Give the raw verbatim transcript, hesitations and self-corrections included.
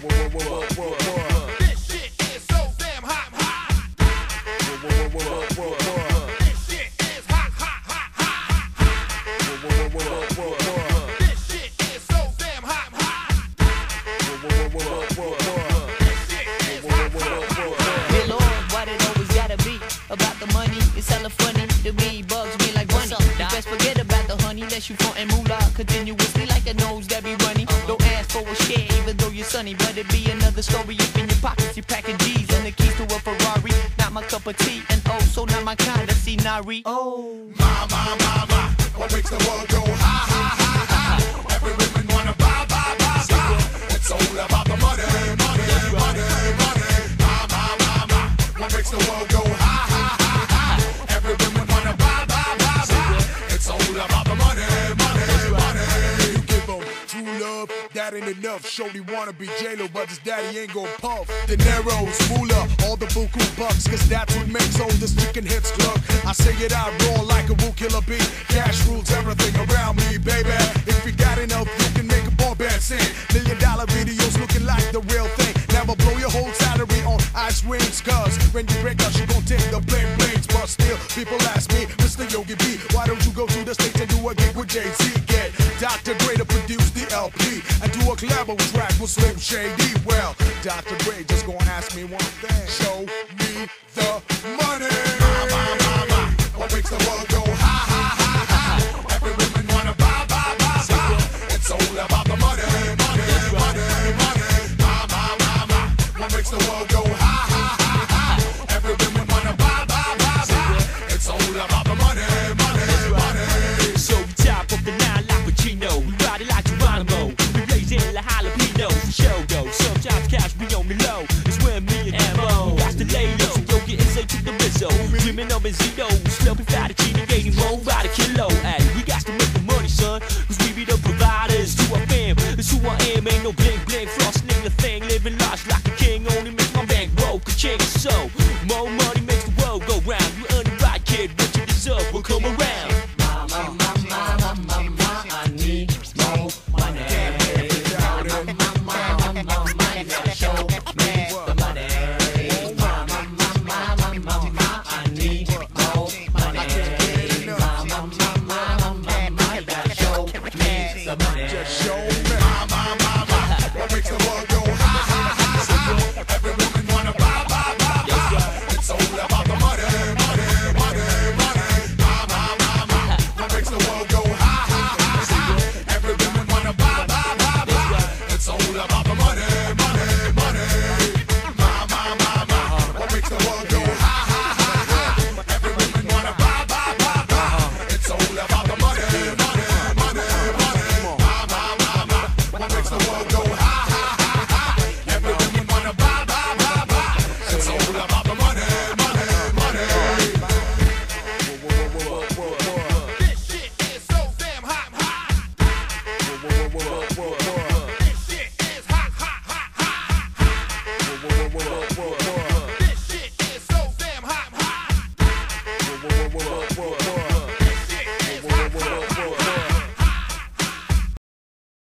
This shit is so damn hot, hot. This shit is hot, hot, hot, hot. This shit is so damn hot, hot. This shit is hot, hot, hot. Dear Lord, why it always gotta be about the money? It's hella funny to me, bugs me like bunny. You best forget about the honey, unless you frontin' moolah continuously like a nose that be running. Don't ask for a share, even though you're sunny, but it be another story if in your pockets you packin' G's and the keys to a Ferrari. Not my cup of tea, and oh, so not my kind of scenery. Oh, My, my, my, my, what makes the world go ha, ha, ha, ha? Every woman wanna buy, buy, buy, buy. It's all about the money, money, money, money. My, my, my, my, what makes the world go ha, ha, ha, ha? Every woman wanna buy, buy, buy, buy. It's all about the money, money, money. You give him true love, that ain't enough. Shorty wanna be J-Lo, but his daddy ain't gon' puff. De Niro's, moolah, all the buku bucks, cause that's what makes all this chicken hits cluck. I say it out raw like a woo killer bee. Cash rules everything around me, baby. If you got enough, you can make a ball band sing. Million dollar videos looking like the real thing. Never blow your whole salary on ice rings, cause when you break up, you gon' take the blame blades. But still, people ask me, Mister Yogi B, why don't you go to the States and do a gig with Jay-Z? Get Doctor Dre to produce the L P and do a collabo track with Slim Shady. Well, Doctor Dre just gonna ask me one thing: show me the money. My, my, my, my, what makes the world go ha, ha, ha, ha? Every woman wanna buy, buy, buy, buy. It's all about the money, money, money, money. My, my, my, my, what makes the world go ha, ha, ha, ha? Every woman wanna buy, buy, buy, buy. It's all about the money, money, money. So we top of the nine like Pacino, we ride it like Geronimo, we blaze in like jalapeno. For show though, sometimes cash be on me low. It's when me and M.O. got to lay low. So yo, get inside to the Rizzo, dreaming of Benzino, sloping fettuccine, getting roll by the kilo. Ay, we got to make the money, son, cause we be the providers to our fam. It's who I am, ain't no blink, blink, flossing the thing, living large like a king, only makes my bank roll, ka-ching. So, more money makes the world go round. You earn it right, kid, what you deserve will come around.